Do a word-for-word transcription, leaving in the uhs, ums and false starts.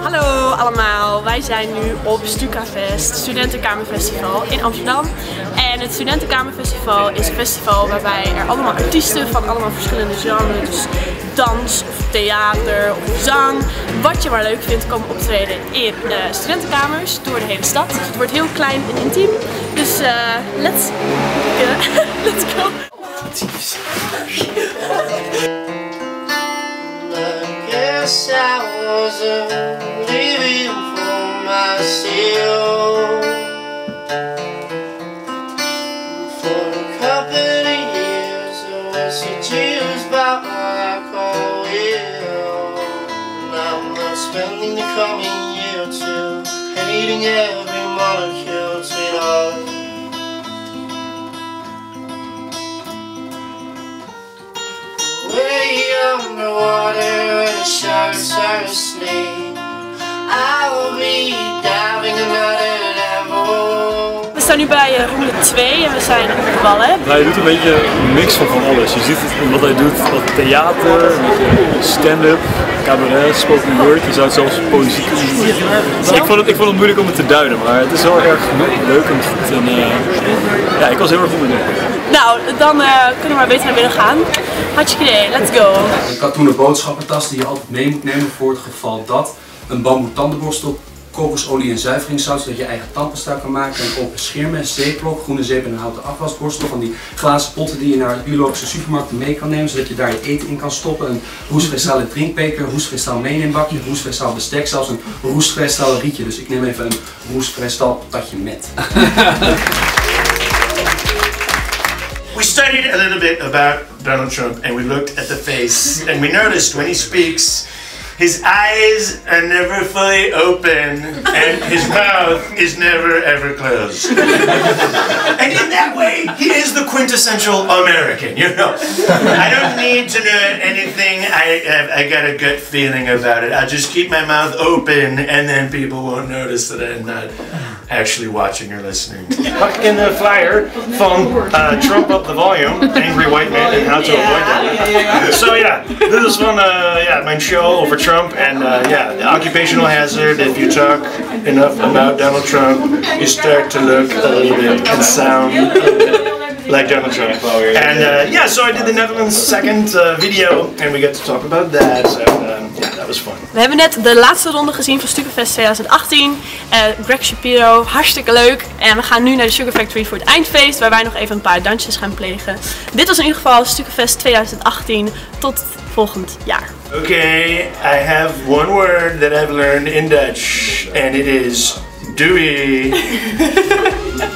Hallo allemaal, wij zijn nu op Stukafest, Studentenkamerfestival in Amsterdam. En het Studentenkamerfestival is een festival waarbij er allemaal artiesten van allemaal verschillende genres, dus dans of theater of zang, wat je maar leuk vindt, komen optreden in uh, studentenkamers door de hele stad. Dus het wordt heel klein en intiem, dus uh, let's, uh, let's go! Guess I wasn't living for myself for a couple of years. I was seduced by what I call will. Now I'm not spending the coming year or two hating every molecule to love. Way underwater in a shark's asleep, I will be diving another level. We staan nu bij uh, ronde twee en we zijn op de ballen. Hij doet een beetje een mix van van alles. Je ziet het, wat hij doet, wat theater, stand-up, cabaret, spoken word. Je zou het zelfs poëzie kunnen doen. Ik vond, het, ik vond het moeilijk om het te duiden, maar het is wel erg leuk en goed. En, uh, ja, ik was heel erg onder de indruk. Nou, dan uh, kunnen we maar beter naar binnen gaan. Hartstikke idee, let's go! Ik had toen een boodschappentas die je altijd mee moet nemen voor het geval dat. Een bamboe tandenborstel, kokosolie en zuiveringszout, zodat je eigen tandpasta kan maken. Een open scheermes, zeeplok, groene zeep en een houten afwasborstel. Van die glazen potten die je naar de biologische supermarkt mee kan nemen, zodat je daar je eten in kan stoppen. Een roestvrijstaal drinkbeker, roestvrijstaal meeneembakje, roestvrijstaal bestek, zelfs een roestvrijstaal rietje. Dus ik neem even een roestvrijstaal patatje met. We studied a little bit about Donald Trump and we looked at the face and we noticed when he speaks his eyes are never fully open and his mouth is never ever closed. And in that way, he is the quintessential American, you know. I don't need to know anything, I, I, I got a gut feeling about it. I'll just keep my mouth open and then people won't notice that I'm not actually watching or listening. Mag ik een flyer van uh, Trump Up the Volume, Angry White Man and How to Avoid That. So yeah, this is van uh, yeah, mijn show over Trump and uh, yeah, the occupational hazard. If you talk enough about Donald Trump, you start to look a little bit and sound a little bit like Donald Trump. And uh, yeah, so I did the Netherlands second uh, video and we get to talk about that. So um, yeah, that was fun. We hebben net de laatste ronde gezien van Stukafest twintig achttien. Uh, Greg Shapiro, hartstikke leuk. En we gaan nu naar de Sugar Factory voor het eindfeest, waar wij nog even een paar dansjes gaan plegen. Dit was in ieder geval Stukafest twintig achttien. Tot volgend jaar. Okay, I have one word that I've learned in Dutch and it is doei.